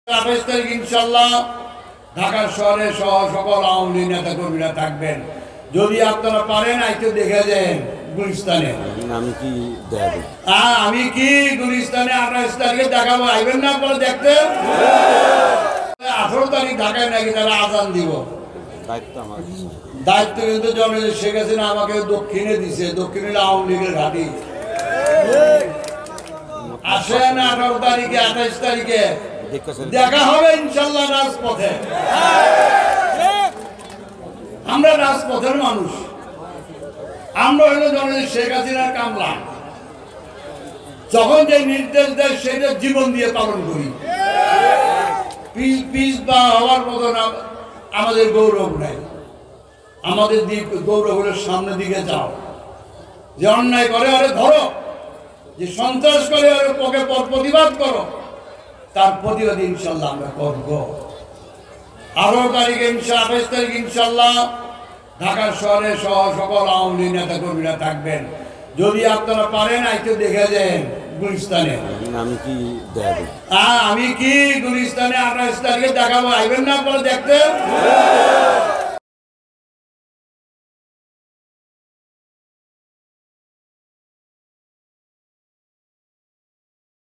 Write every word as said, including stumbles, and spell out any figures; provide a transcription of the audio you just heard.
আঠাশ তারিখ ইনশাল্লাহ ঢাকা শহরে সহ সকল আওয়ামী লীগ নেতা কর্মীরা থাকবেন। যদি আপনারা পারেন আইতে দেখে যান গুলিস্তানে। আমি কি দেখাবো? হ্যাঁ, আমি কি গুলিস্তানে আঠাশ তারিখে দেখাবো, আইবেন না আপনারা দেখতে? আঠারো তারিখ ঢাকায় নাকি তারা আজান দিব। দায়িত্ব আমার, দায়িত্ব কিন্তু জননেত্রী শেখ হাসিনা আমাকে দক্ষিণে দিছে। দক্ষিণে আওয়ামী লীগের ঘাঁটি। আসেন আঠারো তারিখে আঠাইশ তারিখে দেখা হবে ইনশাল্লাহ রাজপথে। আমরা রাজপথের মানুষ, আমরা হলো জননেত্রী শেখ হাসিনার কামলা। যখন যে নির্দেশ দেয় সেটা জীবন দিয়ে পালন করি। পিস বা হওয়ার মতো আমাদের গৌরব নাই। আমাদের দিক গৌরব হলে সামনের দিকে যাও। যে অন্যায় করে আরে ধরো, যে সন্ত্রাস করে আরে পক্ষে প্রতিবাদ করো, তার প্রতিবাদ ইনশাল্লাহ আমরা করব। আঠারো তারিখে ইনশাল্লাহ আঠাশ তারিখ ইনশাল্লাহ ঢাকা শহরে সহ সকল আওয়ামী লীগ নেতা কর্মীরা থাকবেন। যদি আপনারা পারেন আইতে দেখে যান গুলিস্তানে। আমি কি দেখাবো? হ্যাঁ, আমি কি গুলিস্তানে আঠাশ তারিখে দেখাবো, আইবেন না আপনারা দেখতে?